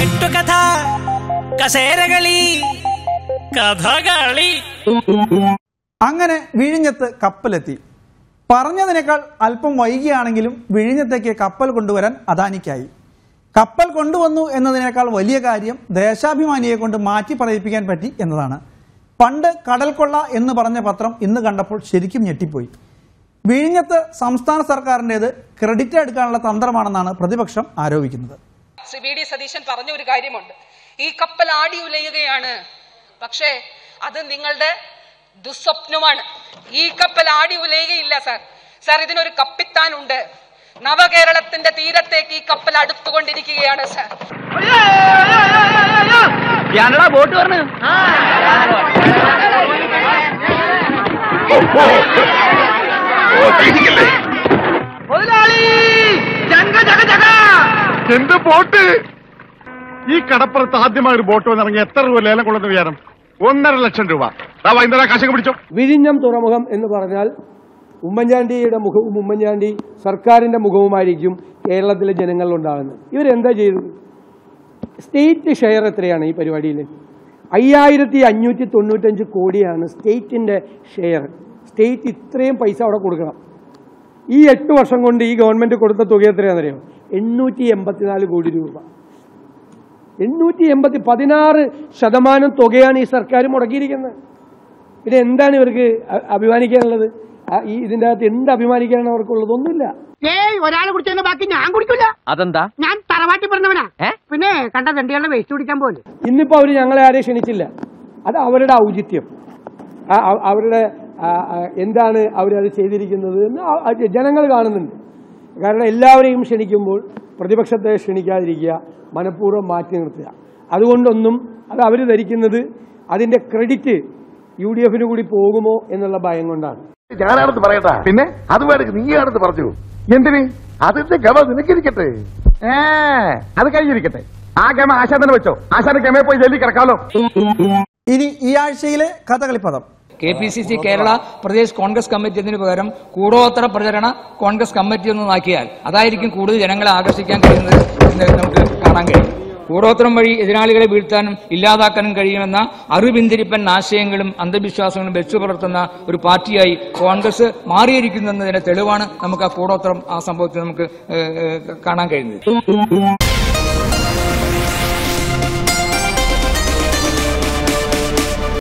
കെട്ടുകഥ, കസേരകളി, കഥകളി. അങ്ങനെ വിഴിഞ്ഞത്ത് കപ്പലെത്തി. പറഞ്ഞതിനേക്കാൾ അല്പം വൈകിയാണെങ്കിലും വിഴിഞ്ഞത്തേക്ക് കപ്പൽ കൊണ്ടുവരാൻ അദാനിക്കായി. കപ്പൽ കൊണ്ടുവന്നു എന്നതിനേക്കാൾ വലിയ കാര്യം ദേശാഭിമാനിയെ കൊണ്ട് മാറ്റി പറയിപ്പിക്കാൻ പറ്റി എന്നതാണ്. പണ്ട് കടൽക്കൊള്ള എന്ന് പറഞ്ഞ പത്രം ഇന്ന് കണ്ടപ്പോൾ ശരിക്കും ഞെട്ടിപ്പോയി. വിഴിഞ്ഞത്ത് സംസ്ഥാന സർക്കാരിൻ്റേത് ക്രെഡിറ്റ് എടുക്കാനുള്ള തന്ത്രമാണെന്നാണ് പ്രതിപക്ഷം ആരോപിക്കുന്നത്. വി.ഡി. സതീശൻ പറഞ്ഞ ഒരു കാര്യമുണ്ട്, ഈ കപ്പൽ ആടി ഉലയുകയാണ്. പക്ഷേ അത് നിങ്ങളുടെ ദുസ്വപ്നമാണ്. ഈ കപ്പൽ ആടി ഉലയുകയില്ല സാർ. സാർ, ഇതിനൊരു കപ്പിത്താനുണ്ട്. നവകേരളത്തിന്റെ തീരത്തേക്ക് ഈ കപ്പൽ അടുത്തുകൊണ്ടിരിക്കുകയാണ് സാർ. ബോട്ട് പറഞ്ഞു എന്ത് ബോട്ട്? ഈ കടപ്പുറത്ത് ആദ്യമായി ഒരു ബോട്ട് വന്നിറങ്ങി എത്ര രൂപ ലേലം കൊള്ളുന്ന വിചാരം? 1.5 ലക്ഷം രൂപ. കാശൊക്കെ പിടിച്ചോ. വിഴിഞ്ഞം തുറമുഖം എന്ന് പറഞ്ഞാൽ ഉമ്മൻചാണ്ടിയുടെ മുഖവും ഉമ്മൻചാണ്ടി സർക്കാരിന്റെ മുഖവുമായിരിക്കും കേരളത്തിലെ ജനങ്ങളിലുണ്ടാകുന്നത്. ഇവരെന്താ ചെയ്തത്? സ്റ്റേറ്റ് ഷെയർ എത്രയാണ് ഈ പരിപാടിയിൽ? 5595 കോടിയാണ് സ്റ്റേറ്റിന്റെ ഷെയർ. സ്റ്റേറ്റ് ഇത്രയും പൈസ അവിടെ കൊടുക്കണം. ഈ 8 വർഷം കൊണ്ട് ഈ ഗവൺമെന്റ് കൊടുത്ത തുക എത്രയാണെന്നറിയോ? 884 കോടി രൂപ. 16% തുകയാണ് ഈ സർക്കാർ മുടക്കിയിരിക്കുന്നത്. പിന്നെ എന്താണ് ഇവർക്ക് അഭിമാനിക്കാനുള്ളത്? ഇതിന്റെ അകത്ത് എന്ത് അഭിമാനിക്കാനാണ് അവർക്കുള്ളത്? ഒന്നുമില്ല. ഒരാൾ കുടിച്ചതിന് ബാക്കി ഞാൻ കുടിക്കില്ല. അതെന്താ? ഞാൻ തറവാട്ടി പറഞ്ഞവനാ. പിന്നെ കണ്ട തെണ്ടികളുടെ വേസ്റ്റ് കുടിക്കാൻ പോലെ. ഇന്നിപ്പോ അവര് ഞങ്ങളെ ആരെയും ക്ഷണിച്ചില്ല. അത് അവരുടെ ഔചിത്യം. അവരുടെ എന്താണ് അവരത് ചെയ്തിരിക്കുന്നത് എന്ന് ജനങ്ങൾ കാണുന്നുണ്ട്. കാരണം എല്ലാവരെയും ക്ഷണിക്കുമ്പോൾ പ്രതിപക്ഷത്തെ ക്ഷണിക്കാതിരിക്കുക, മനഃപൂർവ്വം മാറ്റി നിർത്തുക. അതുകൊണ്ടൊന്നും അത് അവർ ധരിക്കുന്നത് അതിന്റെ ക്രെഡിറ്റ് UDF കൂടി പോകുമോ എന്നുള്ള ഭയം കൊണ്ടാണ്. ഞാനാണെന്ന് പറയട്ടാ. പിന്നെ അത് വേണമെങ്കിൽ നീയാണെന്ന് പറഞ്ഞു. എന്തിന്? അതിന്റെ ഗമ നിനക്കിരിക്കട്ടെ. അത് കഴിഞ്ഞിരിക്കട്ടെ. ആ ഗമ ആശാൻ തന്നെ വെച്ചോ. ആശാന്റെ ഗമയെ പോയി ജയിലിൽ കിടക്കാമല്ലോ. ഇനി ഈ ആഴ്ചയിലെ കഥകളിപ്പദം. KPCC കേരള പ്രദേശ് കോൺഗ്രസ് കമ്മിറ്റി എന്നതിന് പകരം കൂടോത്തര പ്രചരണ കോൺഗ്രസ് കമ്മിറ്റി എന്ന് നാക്കിയാൽ അതായിരിക്കും കൂടുതൽ ജനങ്ങളെ ആകർഷിക്കാൻ കഴിയുന്നത് എന്ന് നമുക്ക് കാണാൻ കഴിയും. കൂടോത്രം വഴി എതിരാളികളെ വീഴ്ത്താനും ഇല്ലാതാക്കാനും കഴിയുമെന്ന അറിവിന്തിരിപ്പൻ ആശയങ്ങളും അന്ധവിശ്വാസങ്ങളും വെച്ചു പുലർത്തുന്ന ഒരു പാർട്ടിയായി കോൺഗ്രസ് മാറിയിരിക്കുന്നതിന്റെ തെളിവാണ് നമുക്ക് ആ കൂടോത്രം ആ സംഭവത്തിൽ നമുക്ക് കാണാൻ കഴിയുന്നത്.